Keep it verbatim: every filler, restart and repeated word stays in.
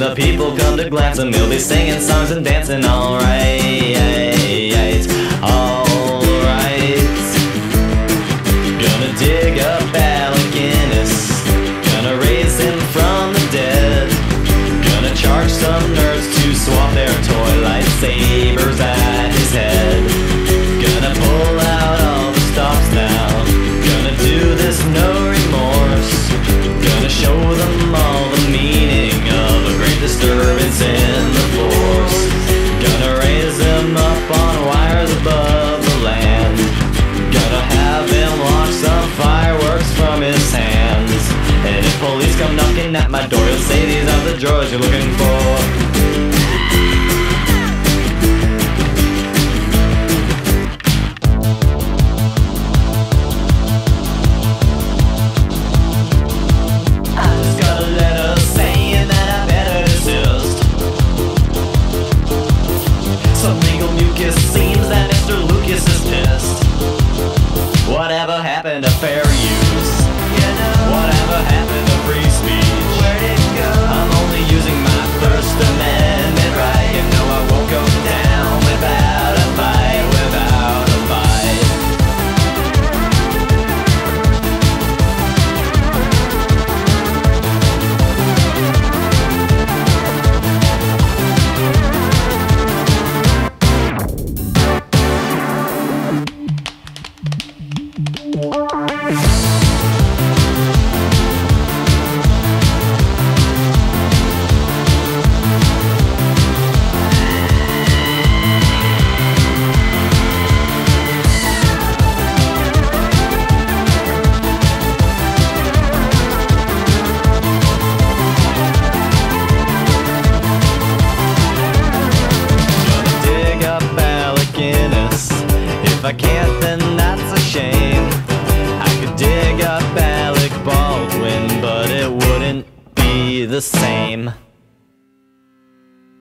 the people come to glance and they'll be singing songs and dancing. Alright, alright. Gonna dig up Alec Guinness, gonna raise him from the dead. Gonna charge some nerds to swap their toy lightsabers at his head. Gonna pull out all the stops now, gonna do this no remorse. Gonna show them all the meaning of a great disturbance in the force. Gonna raise him up on wires above the land. Gonna have him launch some fireworks from his hands. And if police come knocking at my door, you'll say these are the droids you're looking for. Whatever happened to fair use? You know, whatever happened to free speech? Where'd it go? I'm only using my First Amendment right. You know I won't go down without a fight, without a fight. If I can't